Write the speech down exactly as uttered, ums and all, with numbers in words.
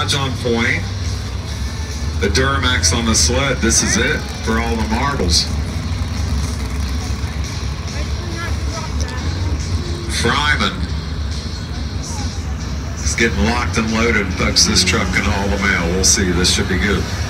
garage on point. The Duramax on the sled. This is it for all the marbles. Fryman is getting locked and loaded and puts this truck in all the mail. We'll see. This should be good.